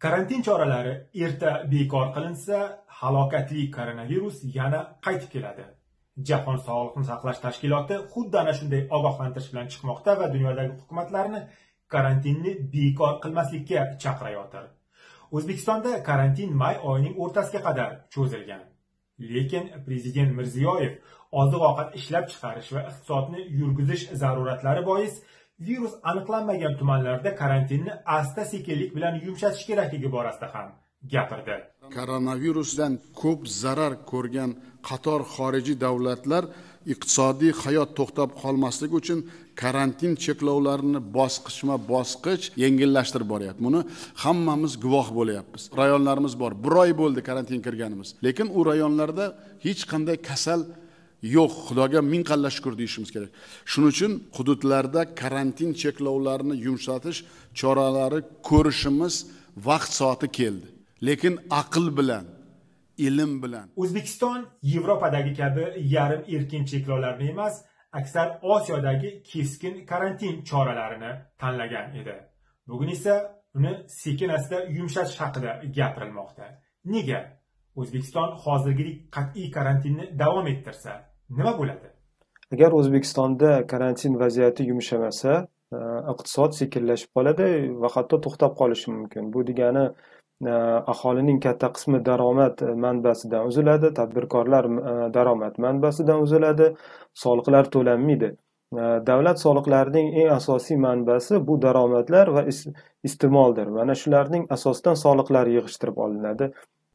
Karantin choralari erta bekor qilinsa, halokatli koronavirus yana qaytib keladi. Jahon Sog'liqni saqlash tashkiloti xuddi ana shunday ogohlantirish bilan chiqmoqda va dunyodagi hukumatlarni karantinni bekor qilmaslikka chaqirayotir. O'zbekistonda karantin may oyining o'rtasiga qadar cho'zilgan. Lekin prezident Mirziyoyev oziq-ovqat ishlab chiqarish va iqtisodni yurgizish zaruratlari bois virus aniqlanmagan tumanlarda karantinni asta-sekinlik bilan yumshatish kerakligi borasida ham gapirdi. Koronavirusdan ko'p zarar ko'rgan qator xorijiy davlatlar iqtisodiy hayot to'xtab qolmasligi uchun karantin cheklovlarini bosqichma-bosqich yengillashtirib boryapti. Buni hammamiz guvoh bo'lyapmiz. Rayonlarimiz bor. 1 oy bo'ldi karantin kirganimiz. Lekin u rayonlarda hech qanday kasal yo'q, Xudoga ming qalla shukr deyishimiz kerak. Shuning uchun hududlarda karantin cheklovlarini yumshatish choralari ko'rishimiz vaqt soati keldi. Lekin aql bilan, ilm bilan. O'zbekiston Yevropadagi kabi yarim erkin cheklovlarni emas, aksar Osiyodagi keskin karantin choralarini tanlagan edi. Bugun esa uni sekin-asta yumshatish haqida gapirilmoqda. Nega? O'zbekiston hozirgidek qat'iy karantinni davom ettirsa, nima bo'ladi? Agar O'zbekistonda karantin vaziyati yumshamasa, iqtisod sekinlashib qoladi va hatto to'xtab qolishi mumkin. Bu degani aholining katta qismi daromad manbasidan uziladi, tadbirkorlar daromad manbasidan uziladi, soliqlar to'lanmaydi. Davlat soliqlarining eng asosiy manbasi bu daromadlar va iste'moldir. Mana shularning asosidan soliqlar yig'ishtirib olinadi.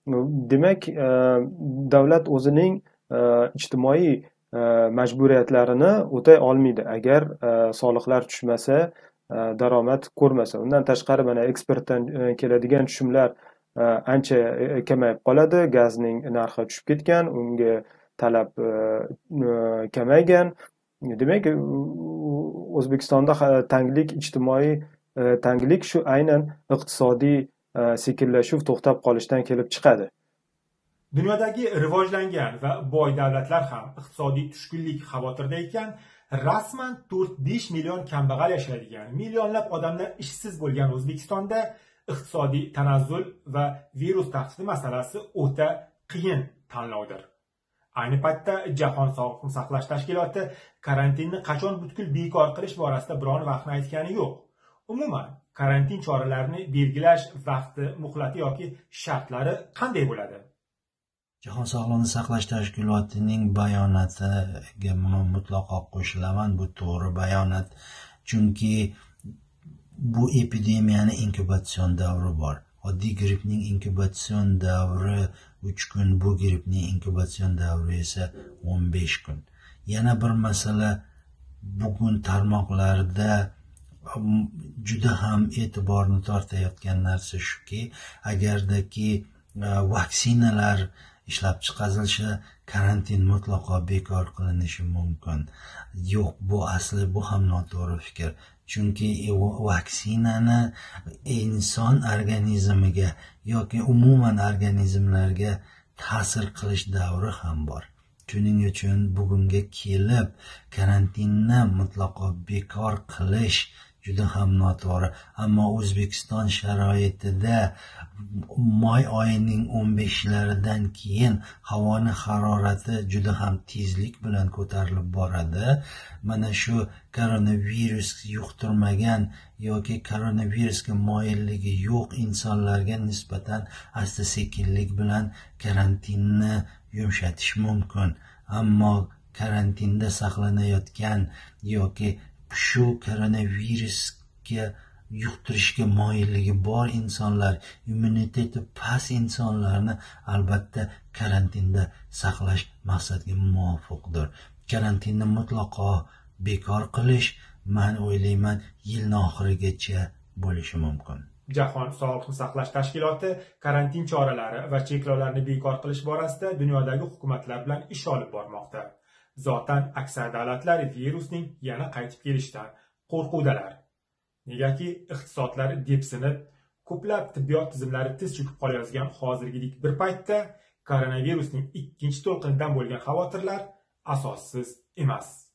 Demak, davlat o'zining ijtimoiy majburiyatlarini o'tay olmaydi agar soliqlar tushmasa, daromad ko'rmasa. Undan tashqari mana eksportdan keladigan tushumlar ancha kamayib qoladi. Gazning narxi tushib ketgan, unga talab kamaygan. Demak, O'zbekistonda tanglik, ijtimoiy tanglik shu aynan iqtisodiy sekinlashuv, to'xtab qolishdan kelib chiqadi. Dunyodagi rivojlangan va boy davlatlar ham iqtisodiy tushkunlik xavotirda ekan, rasman 4-5 million kambag'al yashaydigan, millionlab odamlar ishsiz bo'lgan O'zbekistonda iqtisodiy tanazzul va virus tahdidi masalasi o'ta qiyin tanlovdir. Ayni paytda Jahon Sog'liqni saqlash tashkiloti karantinni qachon butkul bekor qilish borasida biron vaqtni aytgani yo'q. Umuman, karantin choralarini belgilash vaqti, muhlati yoki shartlari qanday bo'ladi? Jahon Sog'liqni saqlash tashkilotining bayonotiga mutlaqo qo'shilaman. Bu to'g'ri bayonot. Chunki bu epidemiyaning inkubatsion davri bor. Oddiy grippning inkubatsion davri 3 kun, bu grippning inkubatsion davri esa 15 kun. Yana bir masala, bugun tarmoqlarda juda ham e'tiborni tortayotgan narsa shuki, agardaki vaksinalar ishlab chiqarilsa, karantin mutlaqo bekor qilinishi mumkin. Yo'q, bu ham noto'g'ri fikr. Chunki vaksinani inson organizmiga yoki umuman organizmlarga ta'sir qilish davri ham bor. Shuning uchun bugunga kelib karantinni mutlaqo bekor qilish juda ham noto'g'ri. Ammo O'zbekiston sharoitida may oyining 15laridan keyin havoning harorati juda ham tezlik bilan ko'tarilib boradi. Mana shu koronavirus yuqtirmagan yoki koronavirusga moyilligi yo'q insonlarga nisbatan asta-sekinlik bilan karantinni yumshatish mumkin. Ammo karantinda saqlanayotgan yoki shu koronavirusga yuqtirishga moyilligi bor insonlar, immuniteti past insonlarni albatta karantinda saqlash maqsadga muvofiqdir. Karantinni mutlaqo bekor qilish, men o'ylayman, yilning oxirigacha bo'lishi mumkin. Jahon Sog'liqni saqlash tashkiloti karantin choralari va cheklovlarni bekor qilish borasida dunyodagi hukumatlar bilan ish olib bormoqda. Zotan aksar davlatlar virusning yana qaytib kelishidan qo'rquvdalar. Negaki iqtisodlari depsinib, ko'plab tibbiyot tizimlari tiz cho'kib qolayotgan hozirgidek bir paytda koronavirusning ikkinchi to'lqinidan bo'lgan xavotirlar asossiz emas.